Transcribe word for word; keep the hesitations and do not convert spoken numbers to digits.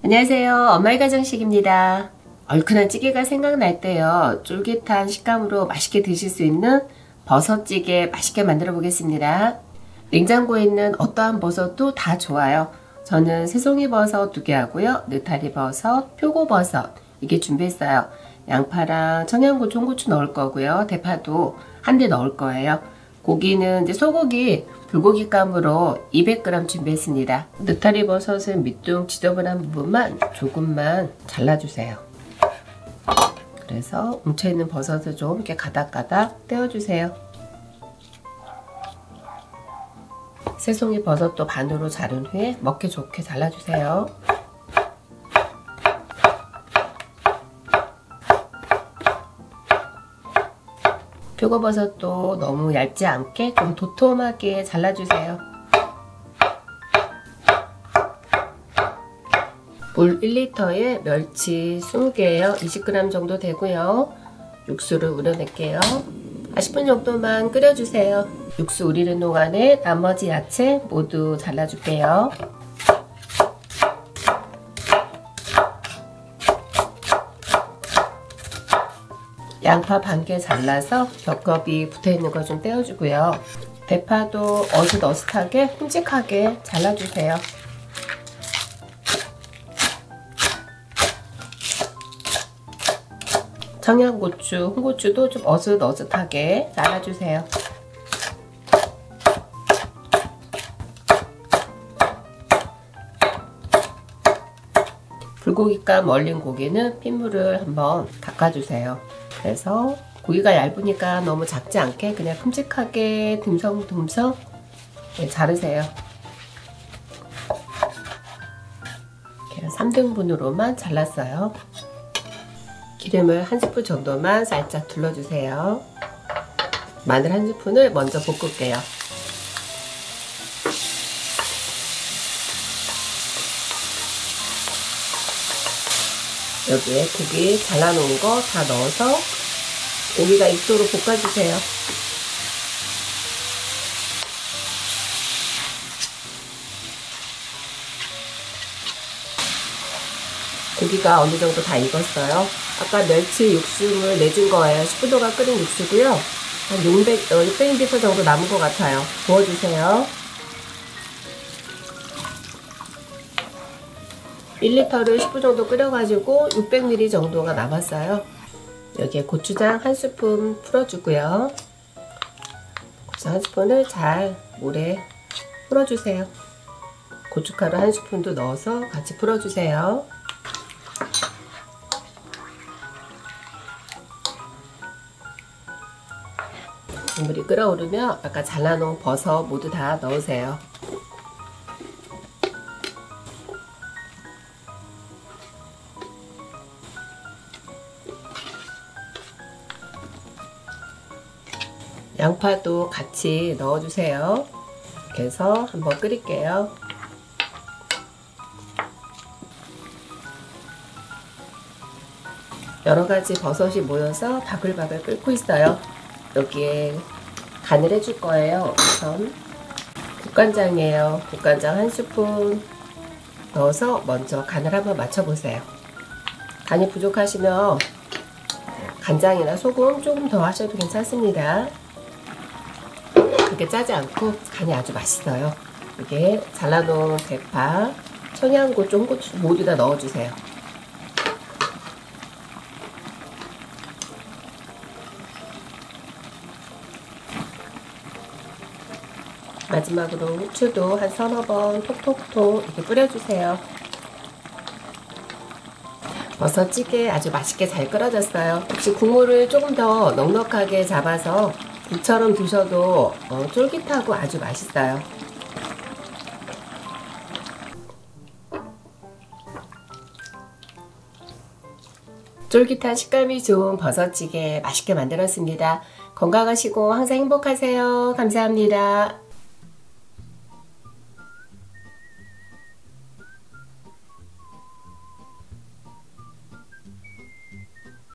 안녕하세요. 엄마의 가정식입니다. 얼큰한 찌개가 생각날 때요. 쫄깃한 식감으로 맛있게 드실 수 있는 버섯찌개 맛있게 만들어 보겠습니다. 냉장고에 있는 어떠한 버섯도 다 좋아요. 저는 새송이 버섯 두 개 하고요. 느타리 버섯, 표고버섯 이게 준비했어요. 양파랑 청양고추, 홍고추 넣을 거고요. 대파도 한 대 넣을 거예요. 고기는 이제 소고기 불고기감으로 이백 그램 준비했습니다. 느타리 버섯은 밑둥 지저분한 부분만 조금만 잘라주세요. 그래서 뭉쳐있는 버섯을 좀 이렇게 가닥가닥 떼어주세요. 새송이 버섯도 반으로 자른 후에 먹기 좋게 잘라주세요. 표고버섯도 너무 얇지 않게 좀 도톰하게 잘라주세요. 물 일 리터에 멸치 이십 개예요. 이십 그램 정도 되고요. 육수를 우려낼게요. 한 십 분 정도만 끓여주세요. 육수 우리는 동안에 나머지 야채 모두 잘라줄게요. 양파 반 개 잘라서 겹겹이 붙어있는 거 좀 떼어주고요. 대파도 어슷어슷하게 큼직하게 잘라주세요. 청양고추, 홍고추도 좀 어슷어슷하게 잘라주세요. 불고기감 얼린 고기는 핏물을 한번 닦아주세요. 그래서 고기가 얇으니까 너무 작지 않게 그냥 큼직하게 듬성듬성 네, 자르세요. 이렇게 삼 등분으로만 잘랐어요. 기름을 한 스푼 정도만 살짝 둘러주세요. 마늘 한 스푼을 먼저 볶을게요. 여기에 고기 잘라놓은 거 다 넣어서 고기가 익도록 볶아주세요. 고기가 어느 정도 다 익었어요. 아까 멸치 육수를 내준 거예요. 십 분 동안 끓인 육수고요. 한 육백 밀리리터 정도 남은 것 같아요. 부어주세요. 일 리터를 십 분 정도 끓여가지고 육백 밀리리터 정도가 남았어요. 여기에 고추장 한 스푼 풀어주고요. 고추장 한 스푼을 잘 물에 풀어주세요. 고춧가루 한 스푼도 넣어서 같이 풀어주세요. 국물이 끓어오르면 아까 잘라놓은 버섯 모두 다 넣으세요. 양파도 같이 넣어주세요. 이렇게 해서 한번 끓일게요. 여러가지 버섯이 모여서 바글바글 끓고 있어요. 여기에 간을 해줄 거예요. 우선 국간장이에요. 국간장 한 스푼 넣어서 먼저 간을 한번 맞춰보세요. 간이 부족하시면 간장이나 소금 조금 더 하셔도 괜찮습니다. 그렇게 짜지 않고 간이 아주 맛있어요. 이게 잘라놓은 대파, 청양고추, 홍고추 모두 다 넣어주세요. 마지막으로 후추도 한 서너 번 톡톡톡 이렇게 뿌려주세요. 버섯찌개 아주 맛있게 잘 끓여졌어요. 혹시 국물을 조금 더 넉넉하게 잡아서 국처럼 드셔도 어, 쫄깃하고 아주 맛있어요. 쫄깃한 식감이 좋은 버섯찌개 맛있게 만들었습니다. 건강하시고 항상 행복하세요. 감사합니다.